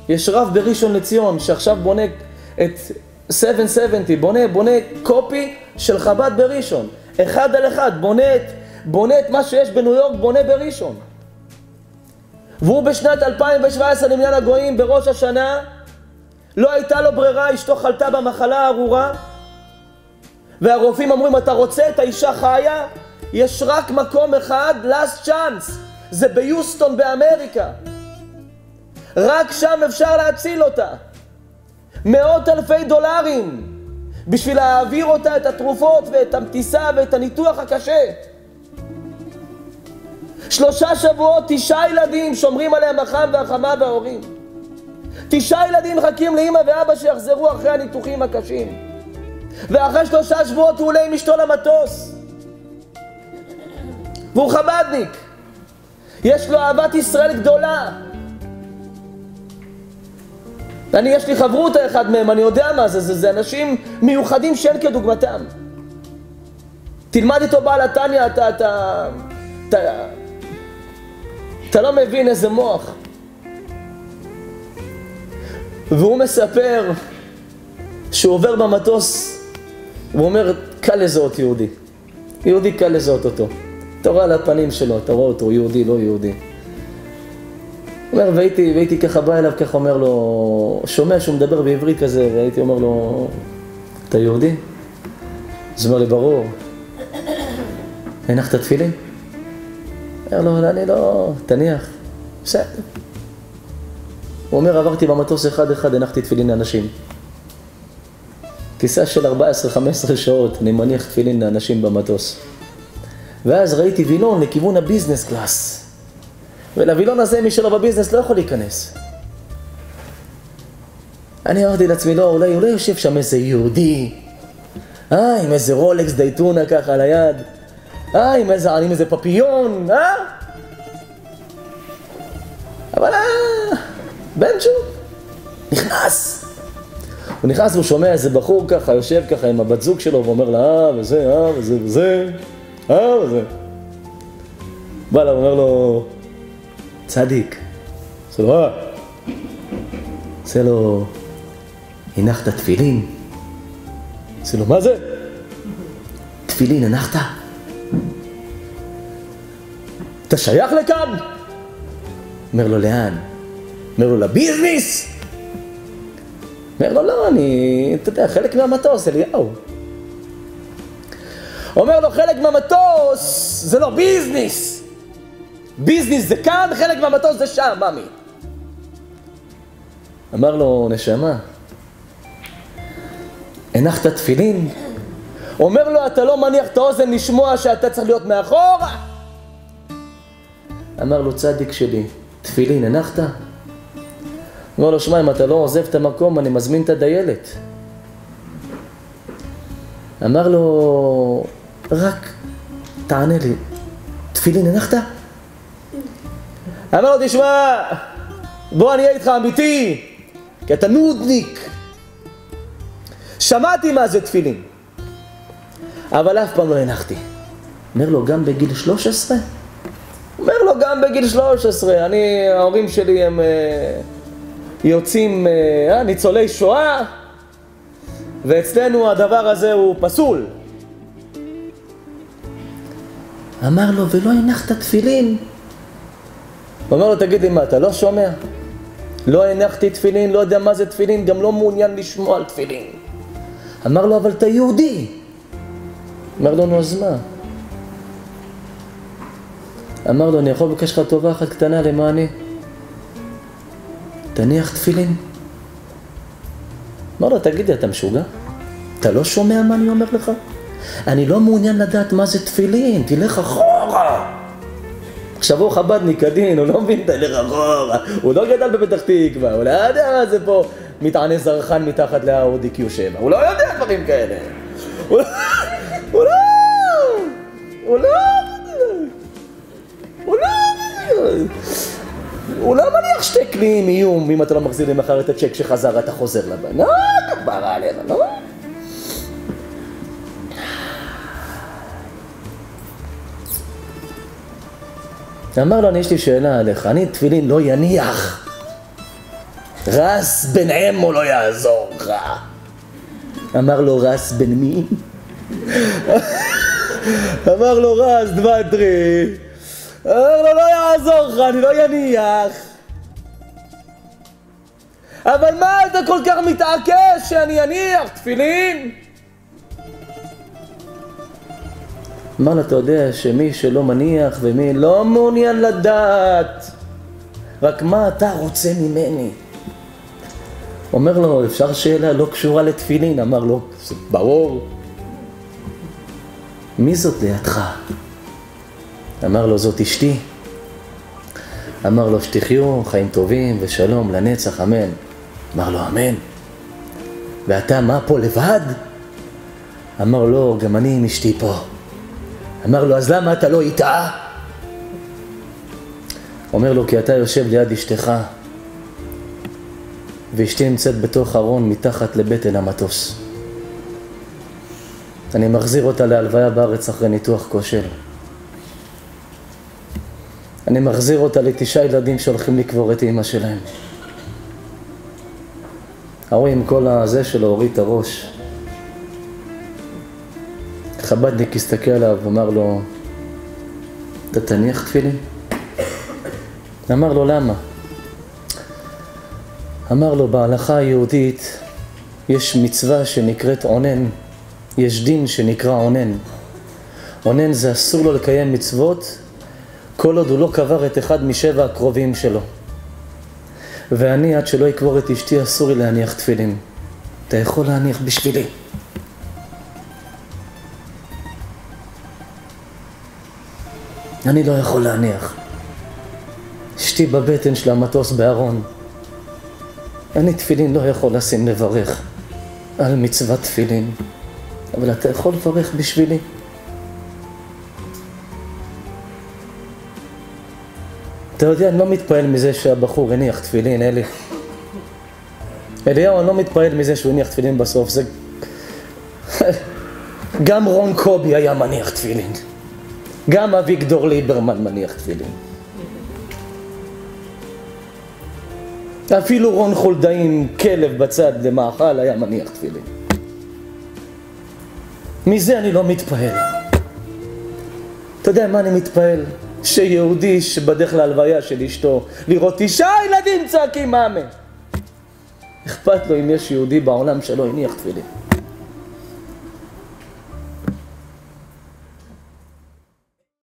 יש רב בראשון לציון שעכשיו בונה את 770, בונה קופי של חב"ד בראשון. אחד על אחד, בונה את מה שיש בניו יורק, בונה בראשון. והוא בשנת 2017 למניין הגויים בראש השנה, לא הייתה לו ברירה, אשתו חלתה במחלה הארורה, והרופאים אמרו, אתה רוצה את האישה חיה? יש רק מקום אחד, last chance, זה ביוסטון באמריקה. רק שם אפשר להציל אותה. $100,000 בשביל להעביר אותה את התרופות ואת המטיסה ואת הניתוח הקשה. 3 שבועות, 9 ילדים שומרים עליהם החם והחמה וההורים. 9 ילדים מחכים לאמא ואבא שיחזרו אחרי הניתוחים הקשים. ואחרי 3 שבועות הוא עולה עם אשתו למטוס. והוא חב"דניק. יש לו אהבת ישראל גדולה. יש לי חברות אחד מהם, אני יודע מה זה, זה אנשים מיוחדים שאין כדוגמתם. תלמד איתו בעל התניא, אתה לא מבין איזה מוח. והוא מספר שהוא עובר במטוס, הוא אומר, קל לזהות יהודי. יהודי קל לזהות אותו. אתה רואה על הפנים שלו, אתה רואה אותו, יהודי, לא יהודי. הוא אומר, והייתי ככה בא אליו, ככה אומר לו, שומע שהוא מדבר בעברית כזה, והייתי אומר לו, אתה יהודי? אז הוא אומר לי, ברור. הנחת תפילין? אומר לו, אני לא, תניח. בסדר. הוא אומר, עברתי במטוס אחד, הנחתי תפילין לאנשים. טיסה של 14-15 שעות, אני מניח תפילין לאנשים במטוס. ואז ראיתי וילון לכיוון הביזנס קלאס. ולווילון הזה, מי שלא בביזנס לא יכול להיכנס. אני אמרתי לעצמי, לא, אולי יושב שם איזה יהודי. עם איזה רולקס דייטונה ככה על היד. עם איזה פפיון, אבל בנצ'ו נכנס. הוא נכנס והוא שומע איזה בחור ככה, יושב ככה עם הבת זוג שלו ואומר לה, וזה, וזה. בא לה, אומר לו, צדיק. עושה לו, הנחת תפילין? עושה לו, מה זה? תפילין, הנחת? אתה שייך לכאן? אומר לו, לאן? אומר לו, לביזניס? אומר לו, לא, אתה יודע, חלק מהמטוס, אליהו. אומר לו, חלק מהמטוס זה לא ביזניס. ביזניס זה כאן, חלק מהמטוס זה שם, ממי. אמר לו, נשמה, הנחת תפילין? אומר לו, אתה לא מניח את האוזן לשמוע שאתה צריך להיות מאחורה? אמר לו, צדיק שלי, תפילין, הנחת? אמר לו, שמע, אם אתה לא עוזב את המקום, אני מזמין את הדיילת. אמר לו, רק תענה לי, תפילין, הנחת? אמר לו, תשמע, בוא אני אהיה איתך אמיתי, כי אתה נודניק. שמעתי מה זה תפילין, אבל אף פעם לא הנחתי. אומר לו, גם בגיל 13? אומר לו, גם בגיל 13. ההורים שלי הם יוצאים ניצולי שואה, ואצלנו הדבר הזה הוא פסול. אמר לו, ולא הנחת תפילין? הוא אומר לו, תגיד לי מה, אתה לא שומע? לא הנחתי תפילין, לא יודע מה זה תפילין, גם לא מעוניין לשמוע על תפילין. אמר לו, אבל אתה יהודי. אמר לו, נו, אז מה? אמר לו, אני יכול לבקש לך טובה אחת קטנה למעני? תניח תפילין. אמר לו, תגיד לי, אתה משוגע? אתה לא שומע מה אני אומר לך? אני לא מעוניין לדעת מה זה תפילין, תלך אחורה. עכשיו הוא חב"דניק כדין, הוא לא מבין, תלך אחורה. הוא לא גדל בפתח תקווה, הוא לא יודע מה זה פה מטעני זרחן מתחת לאאודי Q7. הוא לא יודע דברים כאלה. הוא לא מניח שתי כלים איום, אם אתה לא מחזיר לי מחר את הצ'ק שחזר, אתה חוזר לבן. לא, כפרה עליך, לא? אמר לו, יש לי שאלה עליך, אני תפילין לא יניח. רס בן אמו לא יעזור לך. אמר לו, רס בן מי? אמר לו, רס דבדרי. אמר לו, לא יעזור לך, אני לא יניח. אבל מה אתה כל כך מתעקש שאני אניח תפילין? אמר לו, אתה יודע שמי שלא מניח ומי לא מעוניין לדעת, רק מה אתה רוצה ממני? אומר לו, אפשר שאלה לא קשורה לתפילין? אמר לו, זה ברור. מי זאת לידך? אמר לו, זאת אשתי. אמר לו, שתחיו חיים טובים ושלום לנצח, אמן. אמר לו, אמן. ואתה מה פה לבד? אמר לו, גם אני עם אשתי פה. אמר לו, אז למה אתה לא איתה? אומר לו, כי אתה יושב ליד אשתך, ואשתי נמצאת בתוך ארון מתחת לבטן המטוס. אני מחזיר אותה להלוויה בארץ אחרי ניתוח כושל. אני מחזיר אותה ל9 ילדים שהולכים לקבור את אמא שלהם. ההוא עם כל הזה שלו הוריד את הראש. חבדניק הסתכל עליו ואמר לו, אתה תניח תפילין? אמר לו, למה? אמר לו, בהלכה היהודית יש מצווה שנקראת עונן, יש דין שנקרא עונן. עונן זה אסור לו לקיים מצוות כל עוד הוא לא קבר את אחד מ7 הקרובים שלו. ואני עד שלא יקבור את אשתי אסור לי להניח תפילין. אתה יכול להניח בשבילי? אני לא יכול להניח. אשתי בבטן של המטוס בארון. אני תפילין לא יכול לשים לברך על מצוות תפילין, אבל אתה יכול לברך בשבילי. אתה יודע, אני לא מתפעל מזה שהבחור הניח תפילין, אלי. אליהו, אני לא מתפעל מזה שהוא הניח תפילין בסוף. זה... גם רון קובי היה מניח תפילין. גם אביגדור ליברמן מניח תפילין. אפילו רון חולדאי עם כלב בצד למאכל היה מניח תפילין. מזה אני לא מתפעל. אתה יודע מה אני מתפעל? שיהודי שבדרך להלוויה של אשתו לראות 9 ילדים צועקים מאמן. אכפת לו אם יש יהודי בעולם שלא הניח תפילין.